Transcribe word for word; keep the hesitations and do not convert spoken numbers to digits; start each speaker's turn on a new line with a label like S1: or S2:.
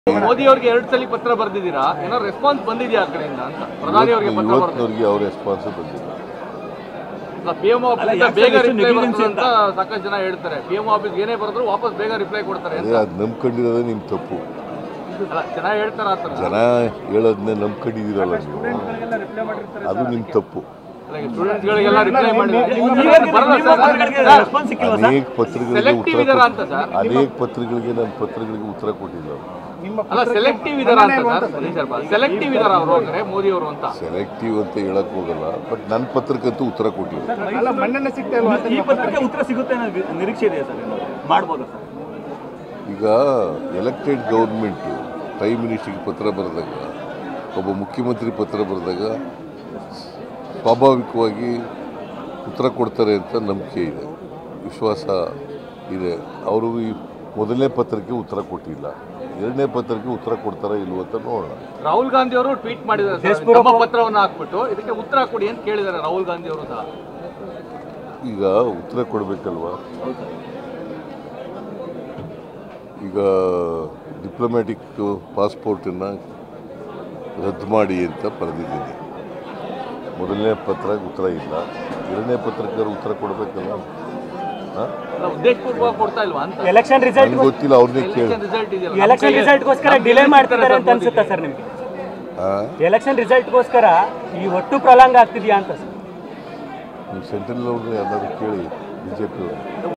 S1: ಮೋದಿ ಅವರಿಗೆ ಎರಡು ಸಲ ಪತ್ರ ಬರೆದಿದ್ದೀರಾ, ಏನೋ ರೆಸ್ಪಾನ್ಸ್ ಬಂದಿದೆಯಾ ಆ ಕಡೆಯಿಂದ ಅಂತ? ಪ್ರಧಾನಿ ಅವರಿಗೆ ಪತ್ರ
S2: ಇವತ್ತಿನವರೆಗೆ ಅವ್ರ ರೆಸ್ಪಾನ್ಸ್ ಬಂದಿಲ್ಲ.
S1: ಪಿಎಂ ಆಫೀಸ್ ಬೇಗ ರಿಪ್ಲೈ ಬರ್ತದೆ ಅಂತ ಸಾಕಷ್ಟು ಜನ ಹೇಳ್ತಾರೆ. ಪಿಎಂ ಆಫೀಸ್ ಏನೇ ಬರೆದ್ರು ವಾಪಸ್ ಬೇಗ ರಿಪ್ಲೈ ಕೊಡ್ತಾರೆ ಅಂತ.
S2: ಅದು ನಂಬ್ಕೊಂಡಿರೋದೇ ನಿಮ್ ತಪ್ಪು.
S1: ಅಲ್ಲ, ಜನ ಹೇಳ್ತಾರ
S2: ಜನ ಹೇಳೋದನ್ನೇ ನಂಬ್ಕೊಂಡಿದ್ದೀರಲ್ಲ ನೀವು, ಅದು ನಿಮ್ ತಪ್ಪು.
S1: ಸ್ಟೂಡೆಂಟ್ಸ್ಗಳಿಗೆಲ್ಲ ರಿಪ್ಲೈ ಮಾಡಿ
S2: ಅನೇಕ ಪತ್ರಗಳಿಗೆ ಉತ್ತರ ಅನೇಕ ಪತ್ರಗಳಿಗೆ ನನ್ನ ಪತ್ರಗಳಿಗೆ ಉತ್ತರ ಕೊಟ್ಟಿಲ್ಲ.
S1: ಅಲ್ಲ, ಸೆಲೆಕ್ಟಿವ್ ಇದಾರ ಅಂತ ಸರ್, ಸೆಲೆಕ್ಟಿವ್ ಇದಾರ ಅವರು ಅಂದ್ರೆ ಮೋದಿ ಅವರು ಅಂತ.
S2: ಸೆಲೆಕ್ಟಿವ್ ಅಂತ ಹೇಳಕ್ ಹೋಗಲ್ಲ, ಬಟ್ ನನ್ನ ಪತ್ರಕ್ಕಂತೂ ಉತ್ತರ ಕೊಟ್ಟಿಲ್ಲ.
S3: ಉತ್ತರ ಸಿಗುತ್ತೆ ನಿರೀಕ್ಷೆ ಇದೆಯಾ ಸರ್? ಮಾಡ್ಬೋದಾ ಸರ್?
S2: ಈಗ ಎಲೆಕ್ಟೆಡ್ ಗೌರ್ಮೆಂಟ್ ಪ್ರೈಮ್ ಮಿನಿಸ್ಟರ್ಗೆ ಪತ್ರ ಬರೆದಾಗ, ಒಬ್ಬ ಮುಖ್ಯಮಂತ್ರಿ ಪತ್ರ ಬರೆದಾಗ ಸ್ವಾಭಾವಿಕವಾಗಿ ಉತ್ತರ ಕೊಡ್ತಾರೆ ಅಂತ ನಂಬಿಕೆ ಇದೆ, ವಿಶ್ವಾಸ ಇದೆ. ಅವರು ಈ ಮೊದಲನೇ ಪತ್ರಕ್ಕೆ ಉತ್ತರ ಕೊಟ್ಟಿಲ್ಲ, ಎರಡನೇ ಪತ್ರಕ್ಕೆ ಉತ್ತರ ಕೊಡ್ತಾರ ಇಲ್ವ ಅಂತ ನೋಡೋಣ.
S1: ರಾಹುಲ್ ಗಾಂಧಿ ಅವರು ಟ್ವೀಟ್ ಮಾಡಿದ್ದಾರೆ, ಪತ್ರವನ್ನು ಹಾಕ್ಬಿಟ್ಟು ಇದಕ್ಕೆ ಉತ್ತರ ಕೊಡಿ ಅಂತ ಕೇಳಿದ್ದಾರೆ ರಾಹುಲ್ ಗಾಂಧಿ ಅವರು ಸಹ.
S2: ಈಗ ಉತ್ತರ ಕೊಡಬೇಕಲ್ವಾ? ಈಗ ಡಿಪ್ಲೊಮ್ಯಾಟಿಕ್ ಪಾಸ್ಪೋರ್ಟನ್ನು ರದ್ದು ಮಾಡಿ ಅಂತ ಬರೆದಿದ್ದೀನಿ. ಮೊದಲನೇ ಪತ್ರ ಉತ್ತರ ಇಲ್ಲ, ಎರಡನೇ ಪತ್ರಕ್ಕೆ ಉತ್ತರ ಕೊಡಬೇಕಲ್ಲ.
S1: ಉದ್ದೇಶಪೂರ್ವಕ ಕೊಡ್ತಾ ಇಲ್ವಾ ಅಂತ?
S3: ಎಲೆಕ್ಷನ್ ರಿಸಲ್ಟ್
S2: ಗೊತ್ತಿಲ್ಲ, ಅವ್ರನ್ನೇ ಕೇಳಿ.
S3: ಎಲೆಕ್ಷನ್ ರಿಸಲ್ಟ್ಗೋಸ್ಕರ ಡಿಲೇ ಮಾಡ್ತಿದ್ದಾರೆ ಅಂತ ಅನ್ಸುತ್ತಾ ಸರ್ ನಿಮಗೆ? ಎಲೆಕ್ಷನ್ ರಿಸಲ್ಟ್ಗೋಸ್ಕರ ಈ ಒಟ್ಟು ಪ್ರಲಾಂಗ ಆಗ್ತಿದೆಯಾ ಅಂತ ಸರ್?
S2: ಸೆಂಟ್ರಲ್ ಅವ್ರನ್ನ ಎಲ್ಲರೂ ಕೇಳಿ ಬಿಜೆಪಿ ಅವರು.